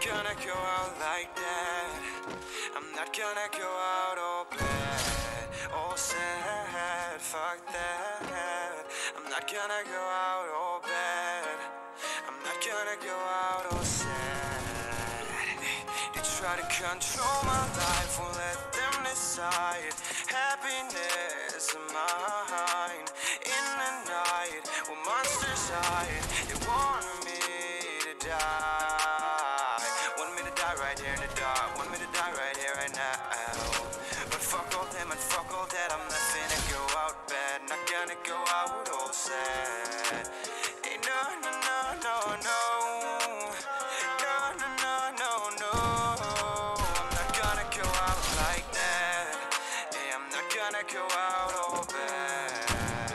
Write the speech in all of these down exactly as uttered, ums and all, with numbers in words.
gonna go out like that. I'm not gonna go out all bad, all sad, fuck that. I'm not gonna go out all bad. I'm not gonna go out all sad. They try to control my life, won't let them decide. Happiness of mine. In the night, when monsters hide, they want me to die. Want me to die right here in the dark. Want me to die right here, right now. But fuck all them and fuck all that. I'm not finna go out bad. Not gonna go out all sad. Hey, no, no, no, no, no. No, no, no, no, no. I'm not gonna go out like that. Hey, I'm not gonna go out all bad.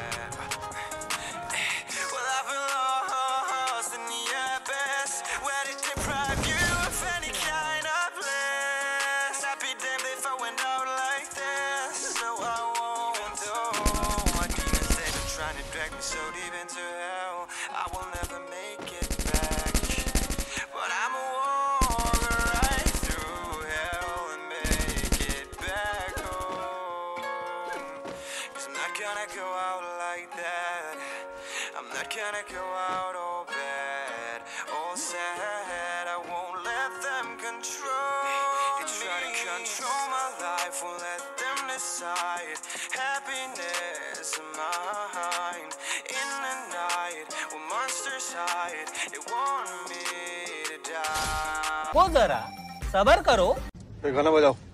Well, I've been lost in the abyss, where they deprive you of any kind of bliss. I'd be damned if I went out like this. So I won't, even though my demons, they've been trying to drag me so deep into hell, I will never make it back. But I'ma walk right through hell and make it back home. Cause I'm not gonna go out like that. I'm not gonna go out all bad, all sad. I won't let them control me. They try to control my life, won't let them decide. Happiness of mine. In the night, when monsters hide, they want me to die. वो जरा सबर करो। गाना बजाओ।